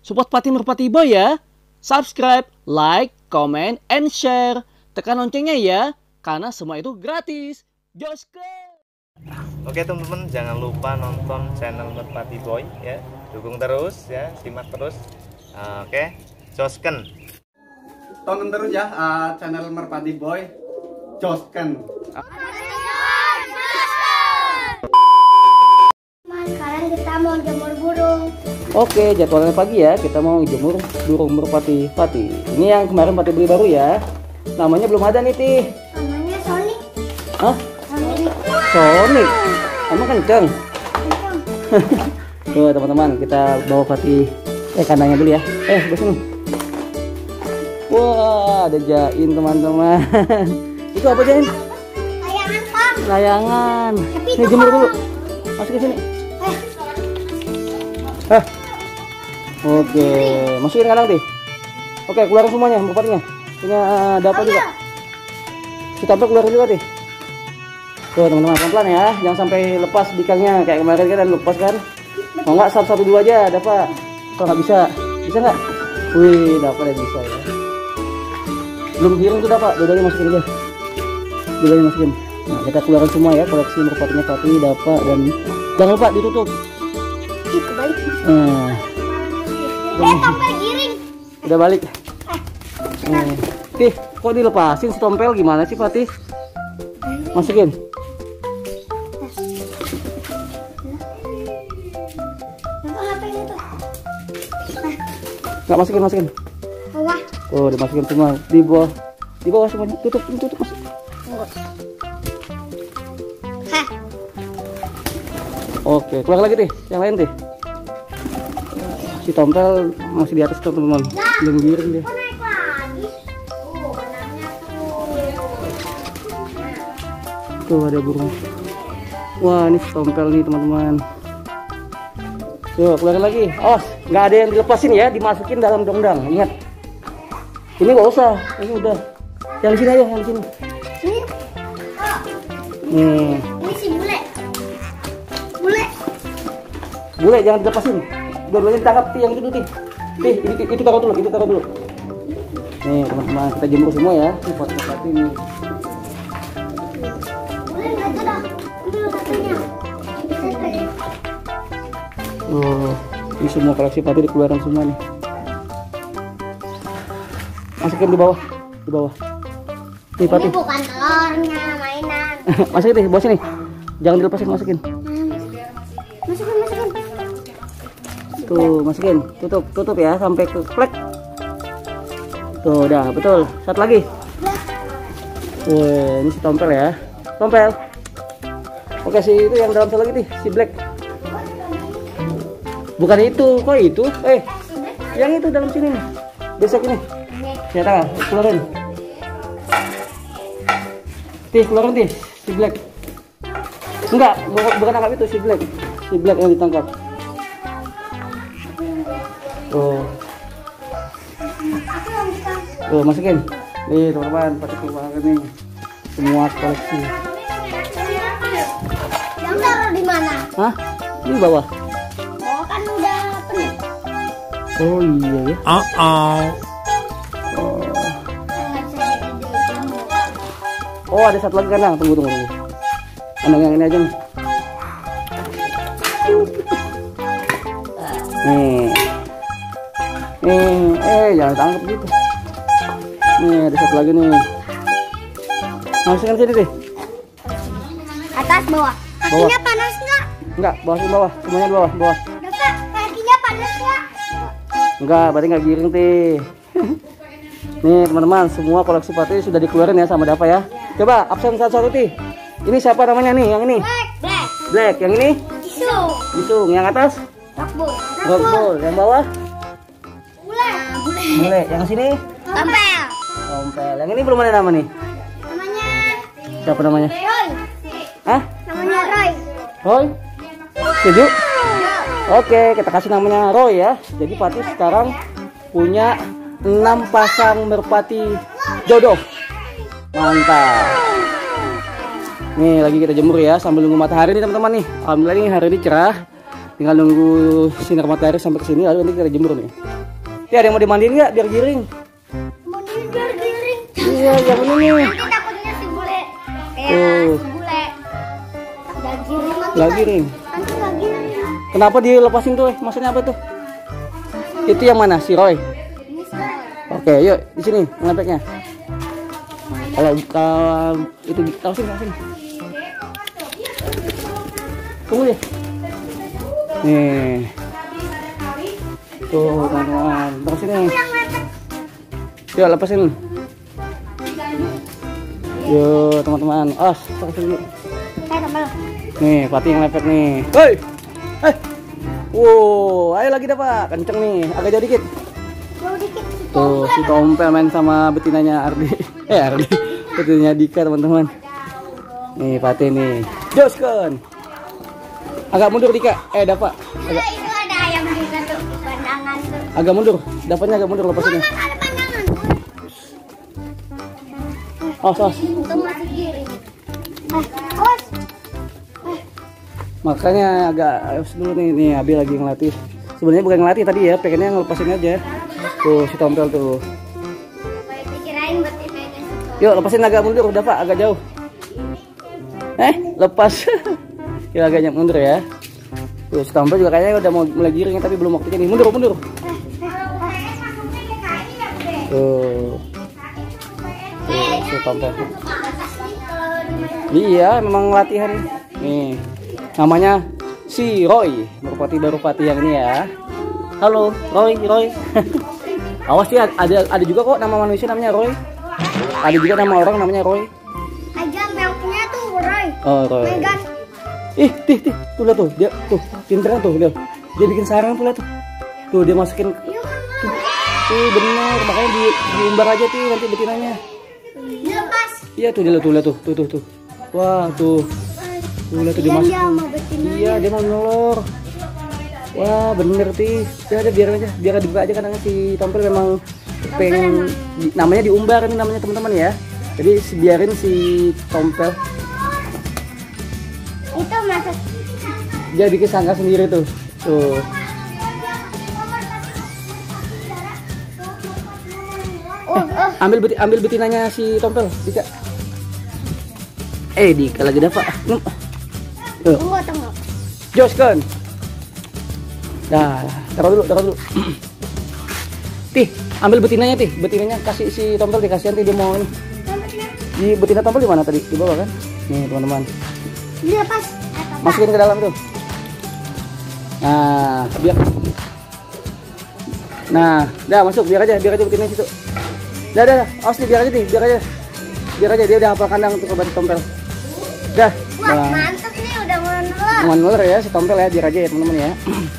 Support Pati Merpati Boy ya. Subscribe, like, comment, and share. Tekan loncengnya ya, karena semua itu gratis. Joske! Oke teman-teman, jangan lupa nonton channel Merpati Boy ya. Dukung terus ya, simak terus. Oke, josken. Tonton terus ya channel Merpati Boy. Josken. Sekarang kita mau jemur burung. Oke, jadwalnya pagi ya. Kita mau jemur burung merpati Pati. Ini yang kemarin Pati beli baru ya. Namanya belum ada nih, Tih. Namanya Sonic. Hah? Sonic. Sonic. Emang kenceng? Kenceng. Tuh teman-teman, kita bawa Pati kandangnya dulu ya. Di sini. Wah, ada jain teman-teman. Itu apa jain? Layangan, Kang. Layangan. Tapi Nih itu jemur dulu. Kang. Masuk ke sini. Oke, masukin kandang, Tih. Oke, keluarin semuanya merpatinya. Punya dapat juga. Kita keluarin juga, Tih. Tuh teman-teman, pelan-pelan ya, jangan sampai lepas bikangnya kayak kemarin kan lepas kan. Mau nggak satu dua aja dapat. Kalau nggak bisa nggak? Wih, dapat ya, bisa ya. Belum giring tuh dapat, dua-duanya masukin aja. Dua-duanya masukin. Nah, kita keluarin semua ya, koleksi merpatinya Pati, dapat, dan jangan lupa ditutup. Kebalik. Tompel giring. Udah balik. Tih, kok dilepasin si tompel gimana sih Pati? Masukin. Nggak masukin. Bawah. Oh, dimasukin semua di bawah semuanya. Tutup masuk. Oke, keluar lagi, Tih. Yang lain, Tih. Si tompel masih di atas tuh, teman-teman. Belum giring dia. Naik lagi. Benarnya Tuh ada burung. Wah, ini si tompel nih, teman-teman. Yuk, keluar lagi. Awas, nggak ada yang dilepasin ya, dimasukin dalam dongdang. Ingat. Ini nggak usah, ini udah. Yang di sini aja, yang di sini. Ini. Ini si bule. Bule jangan dilepasin. Dua-duanya ditangkap, Tih, yang itu dulu, Tih. Tih, itu taruh dulu. Nih, teman-teman, kita jemur semua ya. Ini pot Pati ini. Bule nggak ada. Udah katanya. Ini semua koleksi Pati dikeluarkan semua nih. Masukin di bawah. Nih Pati. Ini bukan telurnya, mainan. Masukin, Tih, bawah sini. Jangan dilepasin, masukin. Masukin. Tuh, masukin. Tutup ya sampai ke plek. Tuh, udah, betul. Satu lagi. Wih, ini si tompel ya. Tompel. Oke, si itu yang dalam satu lagi, Tih, si black. Bukan itu, kok itu? Yang itu dalam sini nih. Besok ini. Ya, tangan, keluarin. Tih, keluarin, Tih, si black. Enggak, bukan tangkap itu, si black. Si black yang ditangkap. Tuh, masukin. Nih, teman-teman, Pati keluarin nih. Semua koleksi. Yang taruh di mana? Hah? Di bawah. Bawah kan udah penuh. Oh iya ya. Oh, ada satu lagi kandang. Tunggu. Kandang yang ini aja nih. Nih, jangan tangkap gitu. Nih, ada satu lagi nih. Masukin sini, Tih. Atas bawah. Kakinya panas nggak? Enggak, bawah. Semuanya di bawah. Dapat kakinya panas nggak? Enggak, berarti nggak giring, Tih. Nih, teman-teman, semua koleksi Pati sudah dikeluarin ya sama Dapa ya. Coba absen satu-satu, Tih. Ini siapa namanya nih? Yang ini? Black. Yang ini? Isung. Yang atas? Rockbull. Yang bawah? Bule. Yang sini? Tompel. Yang ini belum ada nama nih. Namanya Siapa namanya? Roy. Hah? Namanya Roy. Roy? Setuju? Oke, kita kasih namanya Roy ya. Jadi Pati sekarang punya 6 pasang merpati jodoh. Mantap. Nih lagi kita jemur ya sambil nunggu matahari nih teman-teman nih. Alhamdulillah nih hari ini cerah. Tinggal nunggu sinar matahari sampai ke sini, lalu nanti kita jemur nih. Ada yang mau dimandiin nggak biar giring? Mandiin biar giring. Iya, yang ini nih. Nanti takutnya si bule. Tuh. Si bule. Gak giring nanti. Nggak giring. Nanti gak giring. Kenapa dilepasin tuh? Maksudnya apa tuh? Itu yang mana? Si Roy. Ini sekarang. Oke, yuk di sini ngelepeknya. Kalau itu tahu sini. Tunggu deh. Nih. Tuh, teman-teman. Taruh sini. Yuk, lepasin. Yuk, teman-teman. Taruh sini. Nih, Pati yang lepek nih. Hei. Wow, ayo lagi dah, Pak. Kenceng nih, agak jauh dikit. Jauh dikit. Tuh, si Tompel main sama betinanya Ardi. Ardi. Betinanya Dika, teman-teman. Nih, Pati nih. Joskan. Agak mundur Dika. Dapat. Itu ada ayam juga tuh, pandangan tuh. Agak mundur. Dapatnya agak mundur lepasinnya. Ada pandangan. Awas. Itu masih giring. Awas. Makanya agak awas dulu nih Abi lagi ngelatih. Sebenarnya bukan ngelatih tadi ya, pengennya ngelepasin aja. Tuh si Tompel tuh. Dikirain betinanya situ. Yuk lepasin agak mundur, udah Pak, agak jauh. Lepas. Yuk agak mundur ya. Tuh si Tompel juga kayaknya udah mau mulai giring tapi belum waktunya nih. Mundur. Tuh si Tompel. Iya, memang latihan nih. Namanya si Roy, merpati baru pati yang ini ya. Halo, Roy. Awas ya, ada juga kok nama manusia namanya Roy. Ada juga nama orang namanya Roy. Aja melknya tuh Roy. Oh, Roy. Megan. Tih, tuh lihat tuh, dia tuh pinteran tuh, lihat. Dia bikin sarang tuh lihat tuh. Tuh dia masukin. Tuh bener, makanya diumbar aja tuh nanti betinanya. Lepas. Iya tuh dia lihat tuh. Wah, tuh. Tuh lihat tuh dia masukin. Iya, dia mau nolor. Wah, bener Ti. Ya udah biar dibuka aja kadang si Tompel memang pengen namanya diumbar ini namanya teman-teman ya. Jadi biarin si Tompel. Itu masuk. Dia bikin sangka sendiri tuh. Tuh. Ambil betinanya si Tompel, Dika. Dika lagi dapat. Tunggu. Joskan. Dah, taruh dulu. Tih, ambil betinanya Tih. Betinanya kasih si Tompel dikasihan Tih, dia mau ini. Di betina Tompel di mana tadi? Di bawah kan? Nih, teman-teman. Dilepas. Masukin ke dalam tuh. Nah, dah masuk, biar aja betinanya situ. Dah. Awas nih, biar aja dia udah hafal kandang untuk obat Tompel. Dah. Wah, mantap nih udah mau Nuler ya si Tompel ya, biar aja ya teman-teman ya.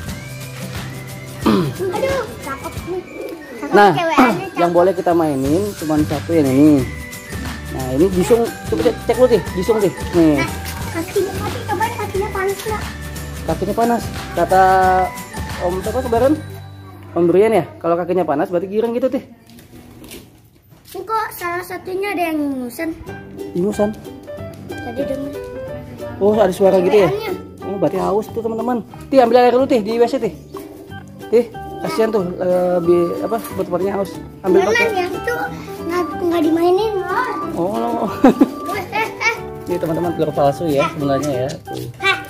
Aduh, cakep nih. Nah, yang boleh kita mainin cuma satu ya nih. Nah, ini Jisung, coba cek lu Tih, Jisung Tih. Nih. Cobain kakinya panas nggak? Kakinya panas. Kata Om siapa kemarin? Om Brian ya, kalau kakinya panas berarti giring gitu Tih. Ini kok salah satunya ada yang Ingusan. Tadi denger. Oh, ada suara gitu ya? Oh, berarti haus tuh teman-teman. Tih, ambil air dulu Tih di WC Tih. Tih, kasihan tuh buat tempatnya haus. Ambil pakai. Yang itu nggak dimainin loh. Oh. Ini teman-teman telur palsu ya sebenarnya ya. Tuh.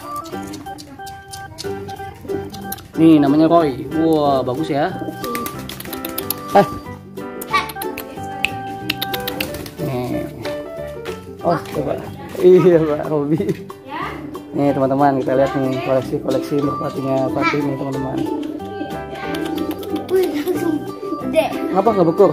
Nih namanya Roy. Wah, bagus ya. Nih. Oh, coba. Iya, Pak Robi. Nih teman-teman, kita lihat nih koleksi merpatinya Pati nih teman-teman. Wih, langsung gede. Ngapa nggak bekur?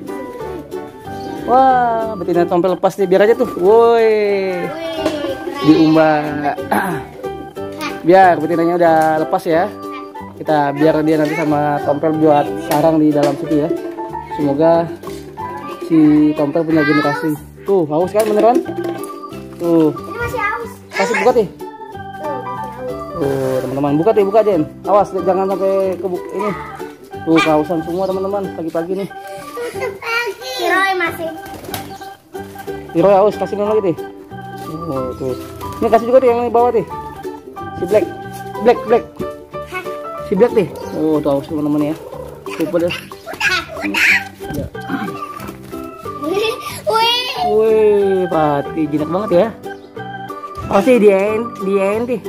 Wah, betina Tompel lepas nih, biar aja tuh. Woi. Diumbar. Biar betinanya udah lepas ya. Kita biar dia nanti sama Tompel buat sarang di dalam situ ya. Semoga si Tompel punya generasi. Tuh, haus kan beneran? Tuh. Ini masih haus. Kasih buka Tih. Tuh, teman-teman, buka Jen. Awas jangan sampai kebuk ini. Tuh, kehausan semua teman-teman pagi-pagi nih. Si Roy masih. Roy haus, kasih minum lagi Tih. Oh, tuh. Ini kasih juga Tih yang di bawah Tih. Si Black. Si Black nih. Oh, tuh aus teman-teman ya. Lupa dah. Ya. Wih, Pati jinak banget ya. Oh sih dia nih.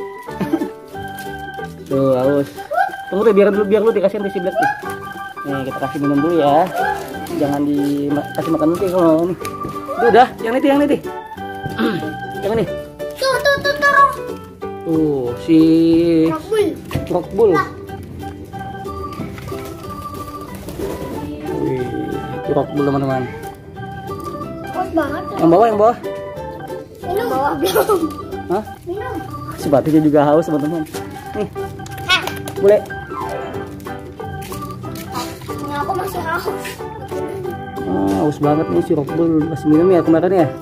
Tuh aus. Tunggu deh biar dulu dikasihin si Black nih. Nih kita kasih minum dulu ya. Jangan dikasih makan nanti kalau nih. Udah, yang ini. Yang ini. Tuh si Rockbull. Wih, itu Rockbull teman-teman. Yang bawah. Minum. Bawah belum. Hah? Minum. Si Patinya juga haus teman-teman. Nih. Boleh. Aku masih haus. Haus banget nih si Rockbull. Kasih minum ya kemarin ya.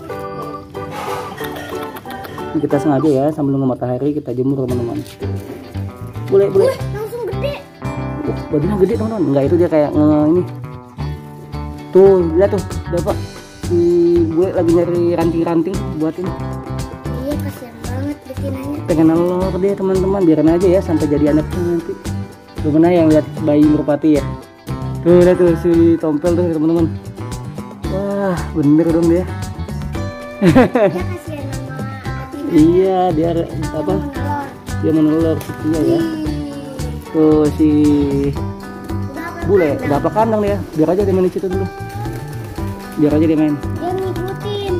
Ini kita sengaja ya sambil nunggu matahari kita jemur teman-teman. Boleh. Langsung gede. Badannya gede teman-teman. Enggak, itu dia kayak ini. Tuh, lihat tuh. Udah Pak. Si gue lagi nyari ranting-ranting buat ini. Iya, kasihan banget betinanya. Pengen nelor deh teman-teman, biarin aja ya sampai jadi anaknya nanti. Tuh mana yang lihat bayi merpati ya. Tuh lihat tuh si tompel tuh teman-teman. Wah, bener dong dia. Dia kasihan sama betinanya. Iya, dia apa? Dia menelur iya ya. Tuh si bule, udah apa kandang dia? Biar aja dia main di situ dulu. Biar aja dia main. Dia ngikutin.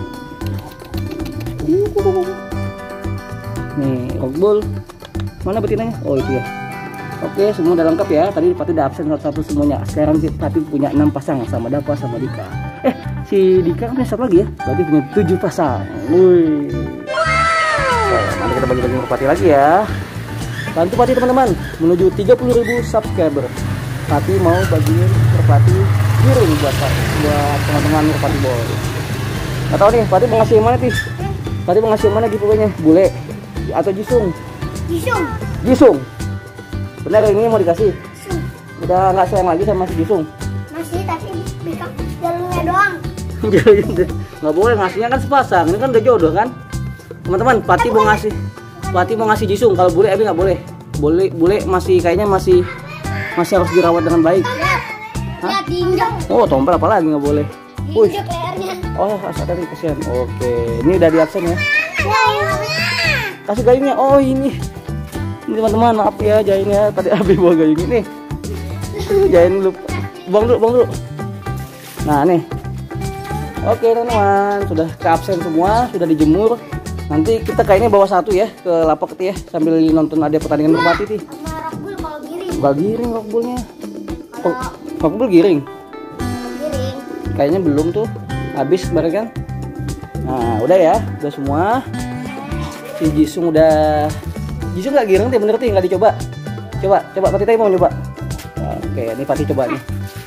Nih, Rockbull. Mana betinanya? Oh, itu ya. Oke, semua udah lengkap ya. Tadi Pati udah absen satu semuanya. Sekarang si Pati punya 6 pasang sama Dapa sama Dika. Si Dika kan punya satu lagi ya. Berarti punya 7 pasang. Wih. Nanti kita bagi-bagi merpati lagi ya. Bantu Pati teman-teman menuju 30.000 subscriber. Pati mau bagiin merpati giring buat teman-teman merpati boy. Gak tau nih, Pati mau ngasih yang mana sih? Pati mau ngasih yang mana gitu pokoknya? Bule atau Jisung? Jisung. Benar ini mau dikasih? Udah nggak sayang lagi sama si Jisung? Masih, tapi jalurnya doang. Nggak boleh ngasihnya kan sepasang. Ini kan udah jodoh kan? Teman-teman, Pati mau ngasih Jisung. Kalau bule Abi nggak boleh. Bule masih kayaknya masih harus dirawat dengan baik. Lihat diinjak. Oh, tompel apalagi nggak boleh. Diinjak lehernya. Oh, tadi kasihan. Oke, ini udah di absen ya. Kasih gayungnya. Oh, ini teman-teman, maaf ya jainnya. Tadi Abi bawa gayung ini. Jain dulu. Buang dulu. Nah, nih. Oke, teman-teman, sudah ke absen semua, sudah dijemur. Nanti kita kayaknya bawa satu ya ke lapak ya sambil nonton ada pertandingan merpati sih. Sama Rockbull kalau giring. Enggak giring Rockbullnya. Rockbull giring. Giring. Kayaknya belum tuh. Habis kemarin kan. Nah, udah ya, udah semua. Si Jisung nggak giring teh, bener teh, nggak dicoba. Coba Pati teh mau nyoba. Oke, ini Pati coba nih.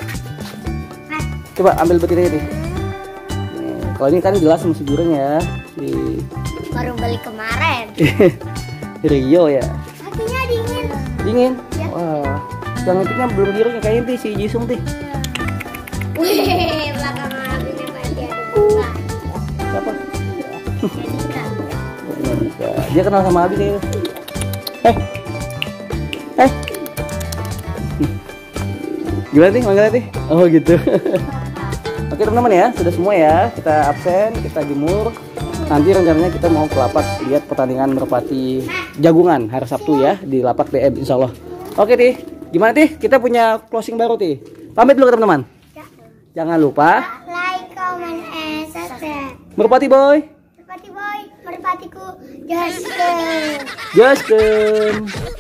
Coba ambil betinanya nih. Kalau ini kan jelas masih giring ya. Baru balik kemarin. Rio ya. Hatinya dingin. Dingin. Ya. Wah, yang itu belum giring kayaknya nih si Jisung teh. Wih, belakang apinya Pati ada bunga. Siapa? Jadikan. Dia kenal sama Abi kayaknya. Gimana nih manggilnya nih? Oh gitu. Oke teman-teman ya, sudah semua ya. Kita absen, kita jemur. Nanti rencananya kita mau ke lapak lihat pertandingan merpati jagungan hari Sabtu ya di lapak DM insya Allah. Oke Tih, gimana Tih? Kita punya closing baru Tih. Pamit dulu teman-teman. Jangan lupa Like, comment, and subscribe. Merpati Boy. Merpati boy, merpatiku, Justin. Justin.